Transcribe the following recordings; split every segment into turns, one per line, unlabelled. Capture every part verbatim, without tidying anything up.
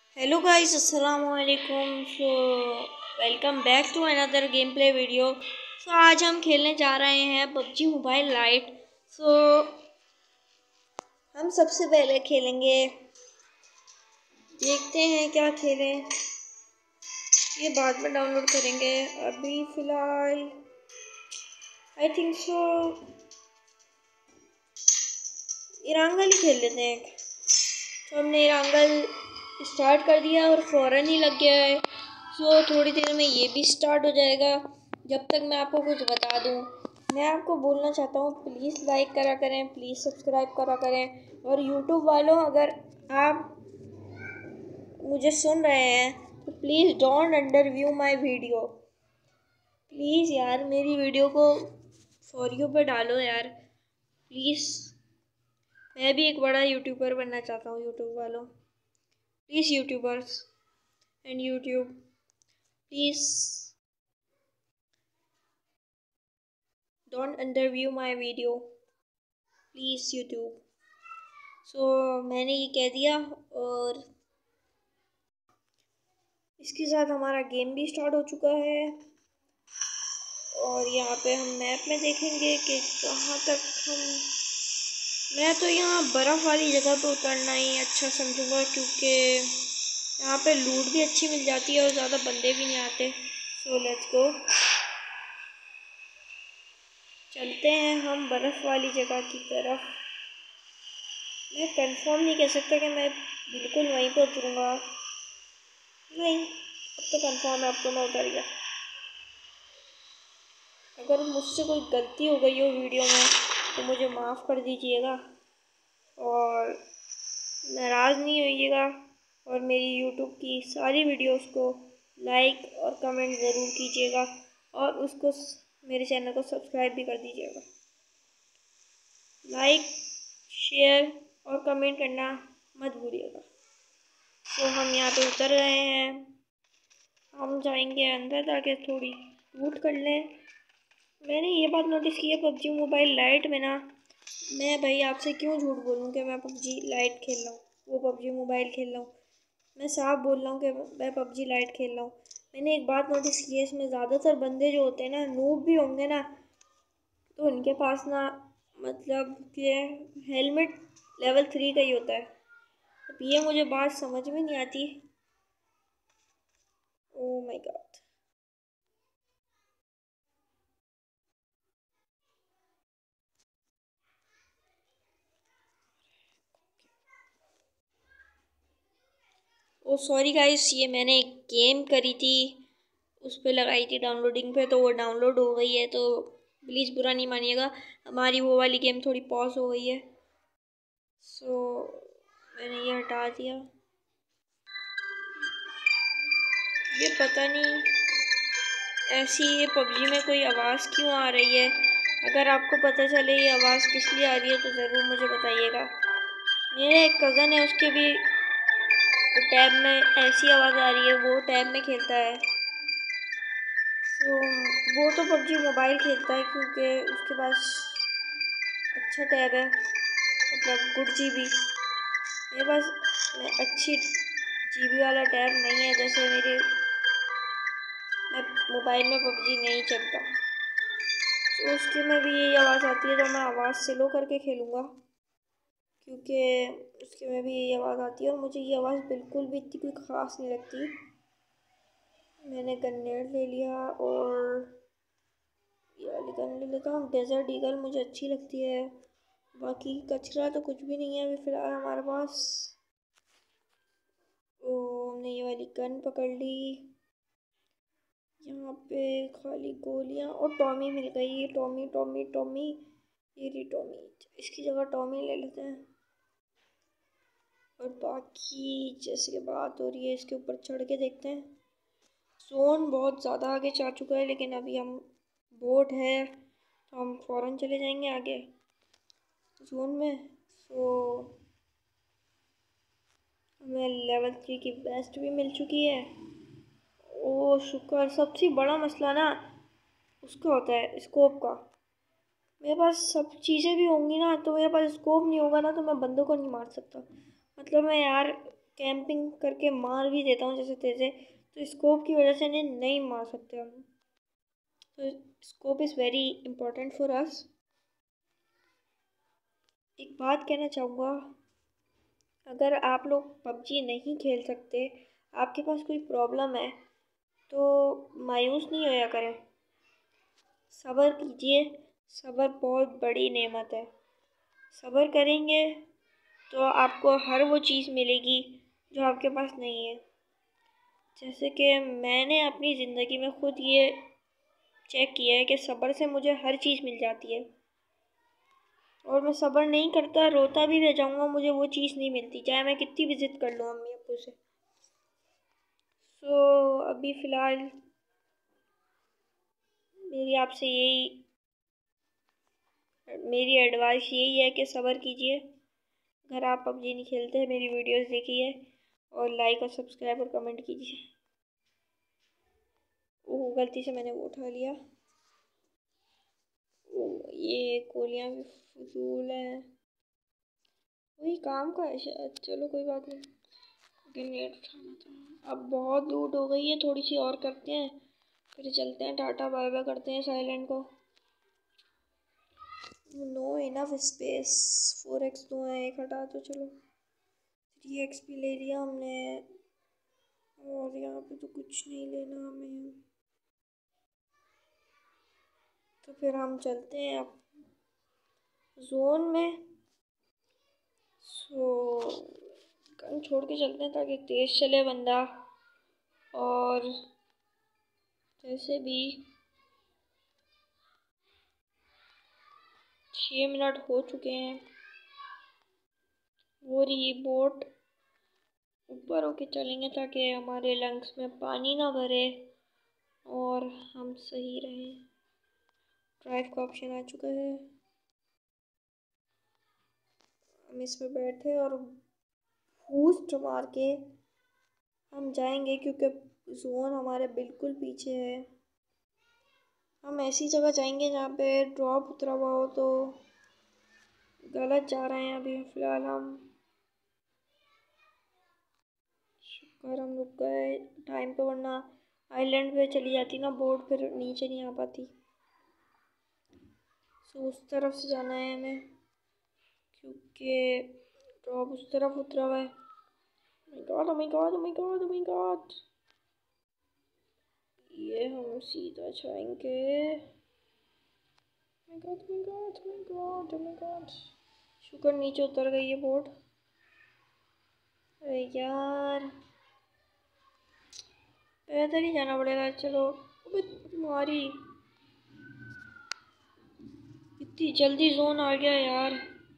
Hello guys, अस्सलाम वालेकुम। So welcome back to another game play video. So आज हम खेलने जा रहे हैं पबजी मोबाइल लाइट। सो हम सबसे पहले खेलेंगे, देखते हैं क्या खेलें। ये बाद में डाउनलोड करेंगे। अभी फ़िलहाल आई थिंक सो इरांगल ही खेल लेते हैं। तो हमने इरांगल स्टार्ट कर दिया और फ़ौरन ही लग गया है। सो थोड़ी देर में ये भी स्टार्ट हो जाएगा। जब तक मैं आपको कुछ बता दूं, मैं आपको बोलना चाहता हूँ, प्लीज़ लाइक करा करें, प्लीज़ सब्सक्राइब करा करें। और यूट्यूब वालों, अगर आप मुझे सुन रहे हैं तो please don't under view my video. Please यार, मेरी वीडियो को फॉर यू पे डालो यार, प्लीज़। मैं भी एक बड़ा यूट्यूबर बनना चाहता हूँ। यूट्यूब वालों, please YouTubers and YouTube, please don't under view my video, please YouTube. So मैंने ये कह दिया और इसके साथ हमारा गेम भी स्टार्ट हो चुका है। और यहाँ पे हम मैप में देखेंगे कि कहाँ तक हम मैं तो यहाँ बर्फ़ वाली जगह पे उतरना ही अच्छा समझूंगा, क्योंकि यहाँ पे लूट भी अच्छी मिल जाती है और ज़्यादा बंदे भी नहीं आते। सो लेट्स गो, चलते हैं हम बर्फ़ वाली जगह की तरफ। मैं कंफर्म नहीं कह सकता कि मैं बिल्कुल वहीं पर उतरूँगा। नहीं, अब तो कंफर्म है, अब तो मैं उतर गया। अगर मुझसे कोई गलती हो गई हो वीडियो में तो मुझे माफ़ कर दीजिएगा और नाराज़ नहीं होइएगा। और मेरी यूट्यूब की सारी वीडियोस को लाइक और कमेंट ज़रूर कीजिएगा और उसको मेरे चैनल को सब्सक्राइब भी कर दीजिएगा। लाइक, शेयर और कमेंट करना मत भूलिएगा। तो हम यहाँ पे उतर रहे हैं। हम जाएंगे अंदर ताकि थोड़ी लूट कर लें। मैंने ये बात नोटिस की है पबजी मोबाइल लाइट में ना, मैं भाई आपसे क्यों झूठ बोलूँ कि मैं पबजी लाइट खेल रहा हूँ, वो पबजी मोबाइल खेल रहा हूँ। मैं साफ बोल रहा हूँ कि मैं पबजी लाइट खेल रहा हूँ। मैंने एक बात नोटिस की है, इसमें ज़्यादातर बंदे जो होते हैं ना, नूब भी होंगे ना, तो उनके पास ना मतलब कि हेलमेट लेवल थ्री का ही होता है। अब ये मुझे बात समझ में नहीं आती। Oh my god. Oh sorry guys, ये मैंने एक गेम करी थी, उस पर लगाई थी डाउनलोडिंग पे, तो वो डाउनलोड हो गई है। तो प्लीज़ बुरा नहीं मानिएगा, हमारी वो वाली गेम थोड़ी पॉज हो गई है। सो मैंने ये हटा दिया। ये पता नहीं ऐसी ये पबजी में कोई आवाज़ क्यों आ रही है। अगर आपको पता चले ये आवाज़ किस लिए आ रही है तो ज़रूर मुझे बताइएगा। मेरा एक कज़न है, उसके भी टैब में ऐसी आवाज़ आ रही है, वो टैब में खेलता है। तो वो तो पबजी मोबाइल खेलता है क्योंकि उसके पास अच्छा टैब है, मतलब गुड जी बी। मेरे पास अच्छी जी बी वाला टैब नहीं है, जैसे मेरे मैं मोबाइल में पबजी नहीं चलता। तो उसके में भी यही आवाज़ आती है, तो मैं आवाज़ स्लो करके खेलूँगा क्योंकि उसके में भी यही आवाज़ आती है और मुझे ये आवाज़ बिल्कुल भी इतनी कोई ख़ास नहीं लगती। मैंने गन्नेड ले लिया और ये वाली गन ले लेता हूँ। डेजर्ट ईगल मुझे अच्छी लगती है, बाकी कचरा तो कुछ भी नहीं है अभी फ़िलहाल हमारे पास। तो हमने ये वाली गन पकड़ ली। यहाँ पे खाली गोलियाँ और टॉमी मिल गई। टॉमी टॉमी टॉमी ये रही टॉमी, इसकी जगह टॉमी ले लेते हैं। और बाकी जैसे कि बात हो रही है, इसके ऊपर चढ़ के देखते हैं। जोन बहुत ज़्यादा आगे जा चुका है, लेकिन अभी हम बोट है तो हम फ़ौरन चले जाएंगे आगे जोन में। सो हमें लेवल थ्री की बेस्ट भी मिल चुकी है। ओ शुक्र। सबसे बड़ा मसला ना उसका होता है, स्कोप का। मेरे पास सब चीज़ें भी होंगी ना, तो मेरे पास स्कोप नहीं होगा ना, तो मैं बंदों को नहीं मार सकता। मतलब मैं यार कैंपिंग करके मार भी देता हूँ जैसे तैसे, तो स्कोप की वजह से इन्हें नहीं मार सकते हम। तो scope is very important for us. एक बात कहना चाहूँगा, अगर आप लोग पबजी नहीं खेल सकते, आपके पास कोई प्रॉब्लम है, तो मायूस नहीं होया करें, सब्र कीजिए। सब्र बहुत बड़ी नेमत है। सब्र करेंगे तो आपको हर वो चीज़ मिलेगी जो आपके पास नहीं है। जैसे कि मैंने अपनी ज़िंदगी में ख़ुद ये चेक किया है कि सब्र से मुझे हर चीज़ मिल जाती है, और मैं सब्र नहीं करता, रोता भी रह जाऊँगा, मुझे वो चीज़ नहीं मिलती, चाहे मैं कितनी भी ज़िद कर लूँ अम्मी अब्बू से। सो so, अभी फ़िलहाल मेरी आपसे यही मेरी एडवाइस यही है कि सब्र कीजिए। अगर आप पबजी नहीं खेलते, मेरी वीडियोस देखिए और लाइक और सब्सक्राइब और कमेंट कीजिए। ओह, गलती से मैंने वो उठा लिया। ओह, ये गोलियाँ भी फजूल हैं, वही काम का है शायद। चलो कोई बात नहीं, ग्रेनेड उठाना था। अब बहुत लूट हो गई है, थोड़ी सी और करते हैं फिर चलते हैं। टाटा बाय बाय करते हैं साइलेंट को। No enough space, four x दो है, एक हटा तो चलो। थ्री एक्स भी ले लिया हमने, और यहाँ पे तो कुछ नहीं लेना हमें, तो फिर हम चलते हैं अब जोन में। सो गन छोड़ के चलते हैं ताकि तेज चले बंदा। और जैसे भी छः मिनट हो चुके हैं, वो रही बोट, ऊपर होके चलेंगे ताकि हमारे लंग्स में पानी ना भरे और हम सही रहें। ड्राइव का ऑप्शन आ चुका है, हम इस पर बैठे और बूस्ट मार के हम जाएंगे, क्योंकि जोन हमारे बिल्कुल पीछे है। हम ऐसी जगह जाएंगे जहाँ पे ड्रॉप उतरा हुआ हो, तो गलत जा रहे हैं अभी फ़िलहाल हम। शुक्र हम रुक गए टाइम पे, वरना आइलैंड पे चली जाती ना बोट, फिर नीचे नहीं आ पाती। सो उस तरफ से जाना है हमें, क्योंकि ड्रॉप उस तरफ उतरा हुआ है। My God, oh my God, oh my God, oh my God। ये हम सीधा जाएंगे। My God, oh my God, oh my God, oh my God। शुक्र नीचे उतर गई है बोट। अरे यार, पैदल ही जाना पड़ेगा। चलो, अबे तुम्हारी इतनी जल्दी जोन आ गया यार,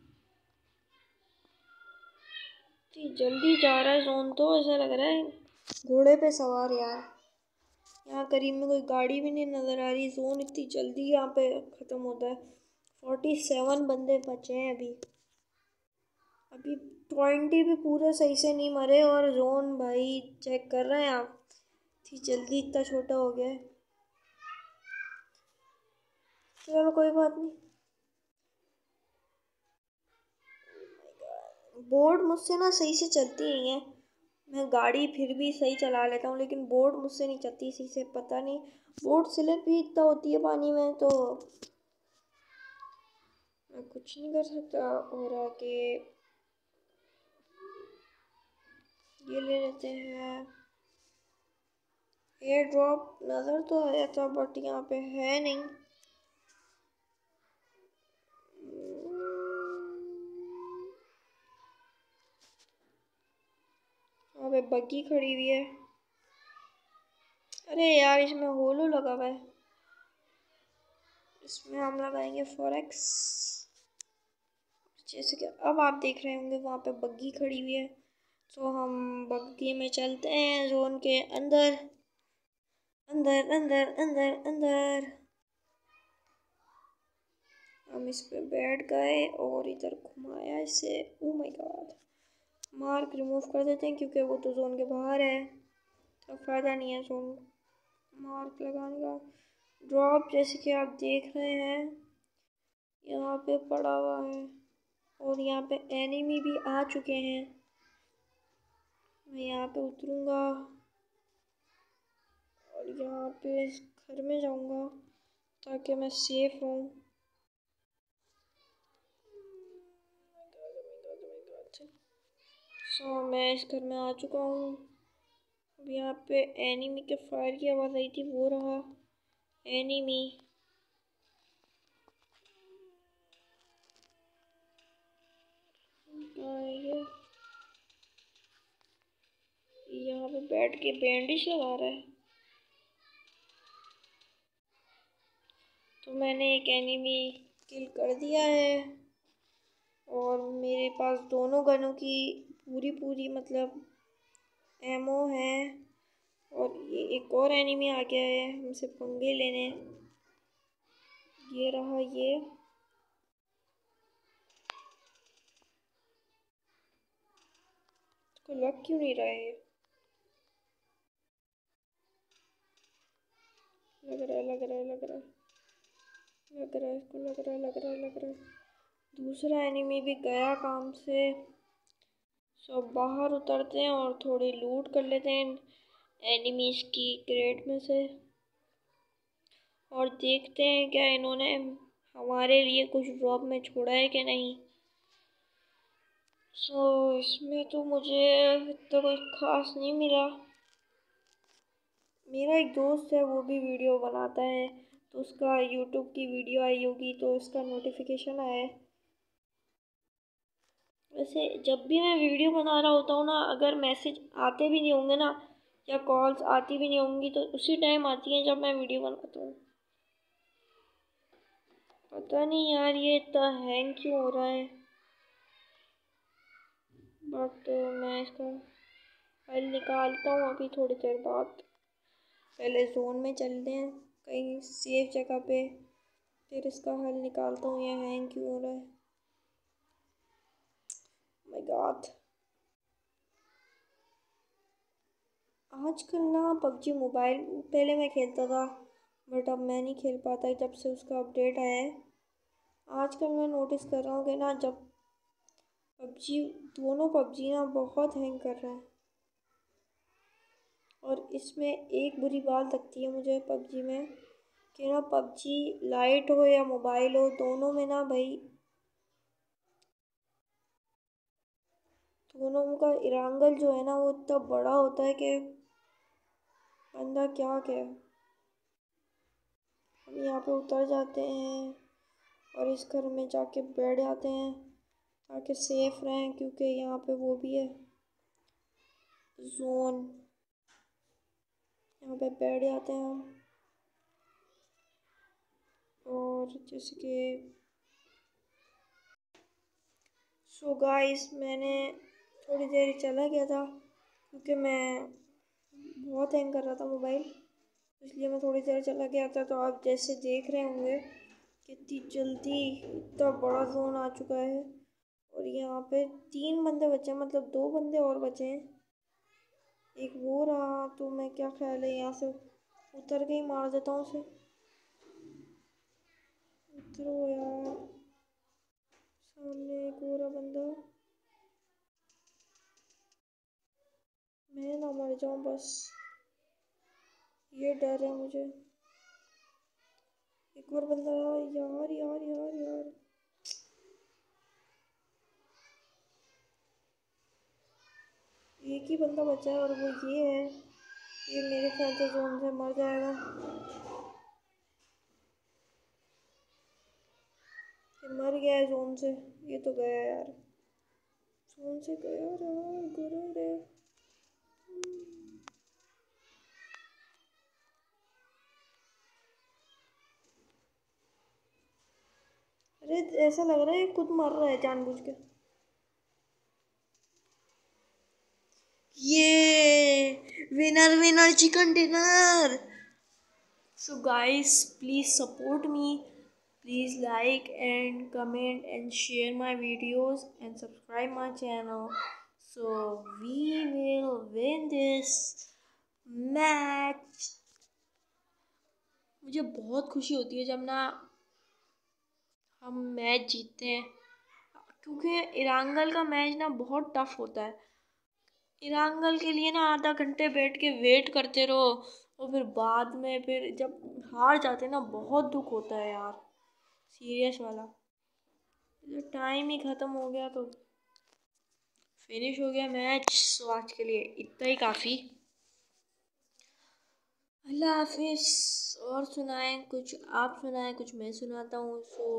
इतनी जल्दी जा रहा है जोन, तो ऐसा लग रहा है घोड़े पे सवार यार। यहाँ करीब में कोई गाड़ी भी नहीं नज़र आ रही, जोन इतनी जल्दी यहाँ पे ख़त्म होता है। फोर्टी सेवन बंदे बचे हैं अभी अभी ट्वेंटी भी पूरे सही से नहीं मरे, और जोन भाई चेक कर रहे हैं आप, इतनी जल्दी इतना छोटा हो गया है। चलो कोई बात नहीं। बोर्ड मुझसे ना सही से चलती नहीं है, मैं गाड़ी फिर भी सही चला लेता हूँ, लेकिन बोर्ड मुझसे नहीं चलती सही से। पता नहीं, बोर्ड स्लिप भी इतना होती है पानी में, तो मैं कुछ नहीं कर सकता। और आगे ये ले लेते हैं। एयर ड्रॉप नज़र तो आया था, बट यहाँ पे है नहीं। वहाँ पे बग्गी खड़ी हुई है। अरे यार, इसमें होलो लगा हुआ है, इसमें हम लगाएंगे फोर एक्स। जैसे कि अब आप देख रहे होंगे वहाँ पे बग्गी खड़ी हुई है, तो हम बग्गी में चलते हैं जोन के अंदर अंदर अंदर अंदर अंदर। हम इस पे बैठ गए और इधर घुमाया इसे। Oh my god, mark remove कर देते हैं क्योंकि वो तो जोन के बाहर है, तो फ़ायदा नहीं है जोन मार्क लगाने का। ड्रॉप जैसे कि आप देख रहे हैं यहाँ पे पड़ा हुआ है, और यहाँ पे एनिमी भी आ चुके हैं। मैं यहाँ पे उतरूँगा और यहाँ पे इस घर में जाऊँगा ताकि मैं सेफ रहूँ। सो मैं इस घर में आ चुका हूँ। अब यहाँ पे एनिमी के फायर की आवाज़ आई थी, वो रहा एनिमी। ये यहाँ पे बैठ के बैंडेज लगा रहा है। तो मैंने एक एनिमी किल कर दिया है और मेरे पास दोनों गनों की पूरी पूरी मतलब एमो है। और ये एक और एनिमी आ गया है हमसे पंगे लेने। ये रहा ये। इसको लग क्यों नहीं रहा है? लग रहा है लग रहा है लग रहा है लग रहा है इसको लग रहा है लग रहा है लग रहा है। दूसरा एनिमी भी गया काम से। सब बाहर उतरते हैं और थोड़ी लूट कर लेते हैं एनिमीज की क्रेट में से और देखते हैं क्या इन्होंने हमारे लिए कुछ ड्रॉप में छोड़ा है कि नहीं। सो so, इसमें तो मुझे इतना कोई खास नहीं मिला। मेरा एक दोस्त है वो भी वीडियो बनाता है तो उसका यूट्यूब की वीडियो आई होगी तो उसका नोटिफिकेशन आया है। वैसे जब भी मैं वीडियो बना रहा होता हूँ ना, अगर मैसेज आते भी नहीं होंगे ना या कॉल्स आती भी नहीं होंगी तो उसी टाइम आती हैं जब मैं वीडियो बनाता हूँ। पता नहीं यार ये इतना हैंग क्यों हो रहा है। बट मैं इसका हल निकालता हूँ अभी थोड़ी देर बाद। पहले जोन में चलते हैं कहीं सेफ जगह पे, फिर इसका हल निकालता हूँ ये हैंग क्यों हो रहा है। माय गॉड, आजकल ना पबजी मोबाइल पहले मैं खेलता था बट अब मैं नहीं खेल पाता जब से उसका अपडेट आया है। आजकल मैं नोटिस कर रहा हूँ कि ना जब पबजी दोनों पबजी ना बहुत हैंग कर रहा है। और इसमें एक बुरी बात लगती है मुझे पबजी में कि ना पबजी लाइट हो या मोबाइल हो दोनों में ना भाई दोनों का इरांगल जो है ना वो इतना बड़ा होता है कि बंदा क्या क्या। हम यहाँ पे उतर जाते हैं और इस घर में जाके बैठ जाते हैं ताकि सेफ रहें क्योंकि यहाँ पे वो भी है जोन। यहाँ पे बैठ जाते हैं हम और जैसे कि सो गाइस मैंने थोड़ी देर चला गया था क्योंकि मैं बहुत हैंग कर रहा था मोबाइल, इसलिए मैं थोड़ी देर चला गया था। तो आप जैसे देख रहे होंगे कितनी जल्दी इतना बड़ा जोन आ चुका है और यहाँ पे तीन बंदे बचे हैं, मतलब दो बंदे और बचे हैं। एक वो रहा तो मैं क्या ख्याल है यहाँ से उतर के ही मार देता हूँ उसे। उतरो यार, सामने एक और बंदा, मैं ना मर जाऊँ बस ये डर है मुझे। एक और बंदा यार यार यार यार एक ही बंदा बचा है और वो ये है। ये मेरे ख्याल से जोन से मर जाएगा। ये मर गया है जोन से, ये तो गया यार जोन से गया रहा गुरु रे। अरे ऐसा लग रहा है खुद मर रहा है जानबूझ के। ये winner winner chicken dinner. So guys please support me, please like and comment and share my videos and subscribe my channel so we will win this match। मुझे बहुत खुशी होती है जब ना हम मैच जीतते हैं क्योंकि इरांगल का मैच ना बहुत टफ होता है। इरांगल के लिए ना आधा घंटे बैठ के वेट करते रहो और फिर बाद में फिर जब हार जाते ना बहुत दुख होता है यार, सीरियस वाला। टाइम ही ख़त्म हो गया तो फिनिश हो गया मैच। सो आज के लिए इतना ही काफ़ी। अल्लाह हाफिज़। और सुनाएं कुछ, आप सुनाएं कुछ, मैं सुनाता हूँ। सो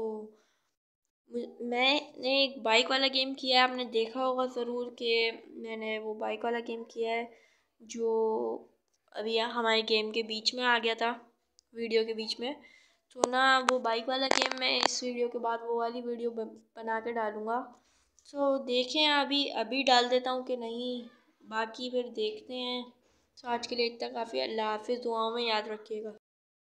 मैंने एक बाइक वाला गेम किया है, आपने देखा होगा ज़रूर कि मैंने वो बाइक वाला गेम किया है जो अभी यहाँ हमारे गेम के बीच में आ गया था, वीडियो के बीच में। तो ना वो बाइक वाला गेम मैं इस वीडियो के बाद वो वाली वीडियो बना के डालूँगा। सो देखें, अभी अभी डाल देता हूँ कि नहीं, बाकी फिर देखते हैं। सो आज के लिए इतना काफ़ी। अल्लाह हाफिज़, दुआओं में याद रखिएगा।